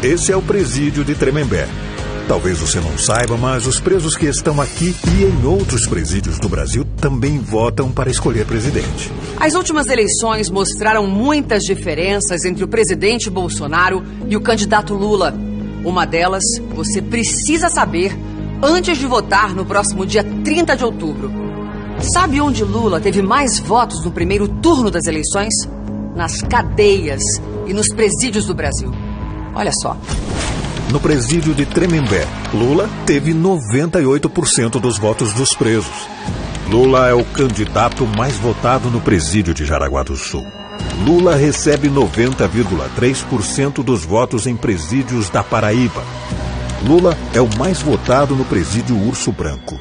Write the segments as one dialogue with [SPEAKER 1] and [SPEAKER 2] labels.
[SPEAKER 1] Esse é o presídio de Tremembé. Talvez você não saiba, mas os presos que estão aqui e em outros presídios do Brasil também votam para escolher presidente.
[SPEAKER 2] As últimas eleições mostraram muitas diferenças entre o presidente Bolsonaro e o candidato Lula. Uma delas você precisa saber antes de votar no próximo dia 30 de outubro. Sabe onde Lula teve mais votos no primeiro turno das eleições? Nas cadeias e nos presídios do Brasil. Olha só.
[SPEAKER 1] No presídio de Tremembé, Lula teve 98% dos votos dos presos. Lula é o candidato mais votado no presídio de Jaraguá do Sul. Lula recebe 90,3% dos votos em presídios da Paraíba. Lula é o mais votado no presídio Urso Branco.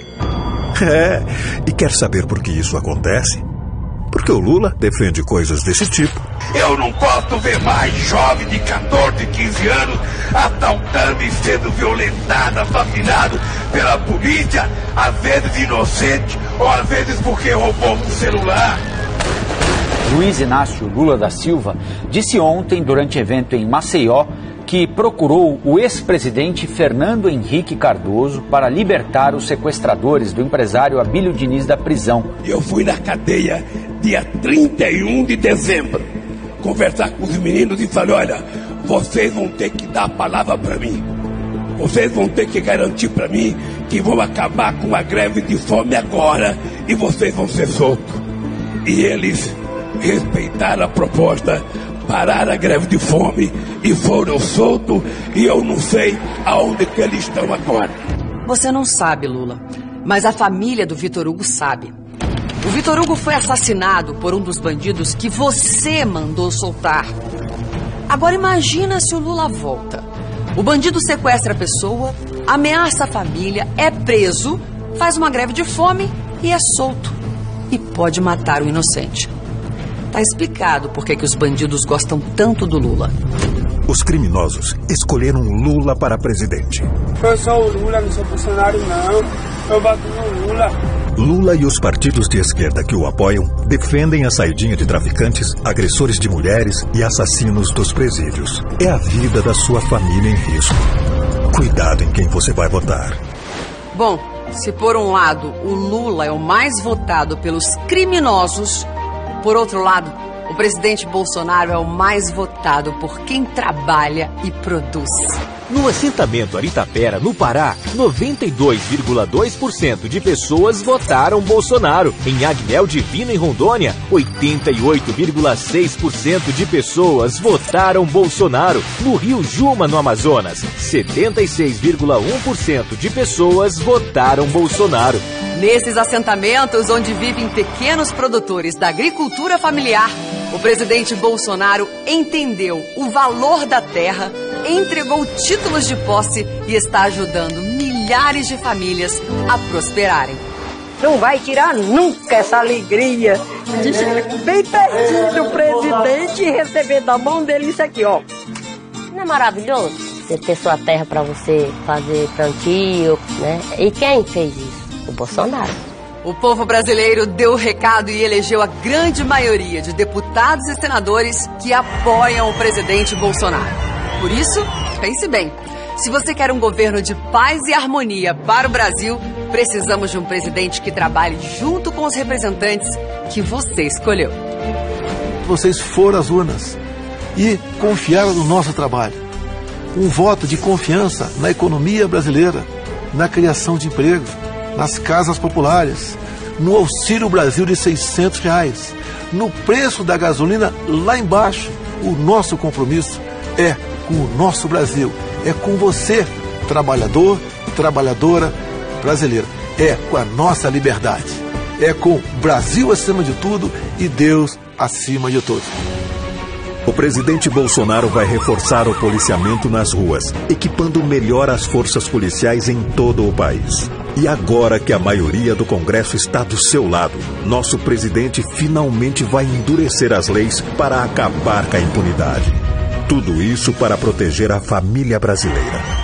[SPEAKER 1] E quer saber por que isso acontece? Porque o Lula defende coisas desse tipo.
[SPEAKER 3] Eu não posso ver mais jovem de 14, 15 anos assaltando e sendo violentado, assassinado pela polícia, às vezes inocente, ou às vezes porque roubou um celular.
[SPEAKER 4] Luiz Inácio Lula da Silva disse ontem, durante evento em Maceió, que procurou o ex-presidente Fernando Henrique Cardoso para libertar os sequestradores do empresário Abílio Diniz da prisão.
[SPEAKER 3] Eu fui na cadeia dia 31 de dezembro conversar com os meninos e falei, olha, vocês vão ter que dar a palavra para mim. Vocês vão ter que garantir para mim que vão acabar com a greve de fome agora e vocês vão ser soltos. E eles respeitaram a proposta, pararam a greve de fome e foram soltos, e eu não sei aonde que eles estão agora.
[SPEAKER 2] Você não sabe, Lula, mas a família do Vitor Hugo sabe. O Vitor Hugo foi assassinado por um dos bandidos que você mandou soltar. Agora imagina se o Lula volta. O bandido sequestra a pessoa, ameaça a família, é preso, faz uma greve de fome e é solto. E pode matar o inocente. Tá explicado por que os bandidos gostam tanto do Lula.
[SPEAKER 1] Os criminosos escolheram Lula para presidente.
[SPEAKER 5] Eu sou o Lula, não sou Bolsonaro, não. Eu bato no Lula.
[SPEAKER 1] Lula e os partidos de esquerda que o apoiam defendem a saidinha de traficantes, agressores de mulheres e assassinos dos presídios. É a vida da sua família em risco. Cuidado em quem você vai votar.
[SPEAKER 2] Bom, se por um lado o Lula é o mais votado pelos criminosos, por outro lado, o presidente Bolsonaro é o mais votado por quem trabalha e produz.
[SPEAKER 6] No assentamento Aritapera, no Pará, 92,2% de pessoas votaram Bolsonaro. Em Agnel Divino, em Rondônia, 88,6% de pessoas votaram Bolsonaro. No Rio Juma, no Amazonas, 76,1% de pessoas votaram Bolsonaro.
[SPEAKER 2] Nesses assentamentos onde vivem pequenos produtores da agricultura familiar, o presidente Bolsonaro entendeu o valor da terra, entregou títulos de posse e está ajudando milhares de famílias a prosperarem.
[SPEAKER 7] Não vai tirar nunca essa alegria de chegar bem pertinho do presidente e receber da mão dele isso aqui, ó.
[SPEAKER 8] Não é maravilhoso você ter sua terra para você fazer plantio, né? E quem fez isso? O Bolsonaro.
[SPEAKER 2] O povo brasileiro deu o recado e elegeu a grande maioria de deputados e senadores que apoiam o presidente Bolsonaro. Por isso, pense bem, se você quer um governo de paz e harmonia para o Brasil, precisamos de um presidente que trabalhe junto com os representantes que você escolheu.
[SPEAKER 9] Vocês foram às urnas e confiaram no nosso trabalho. Um voto de confiança na economia brasileira, na criação de emprego, nas casas populares, no Auxílio Brasil de R$600, no preço da gasolina lá embaixo. O nosso compromisso é com o nosso Brasil, é com você, trabalhador, trabalhadora brasileira, é com a nossa liberdade, é com o Brasil acima de tudo e Deus acima de todos.
[SPEAKER 1] O presidente Bolsonaro vai reforçar o policiamento nas ruas, equipando melhor as forças policiais em todo o país. E agora que a maioria do Congresso está do seu lado, nosso presidente finalmente vai endurecer as leis para acabar com a impunidade. Tudo isso para proteger a família brasileira.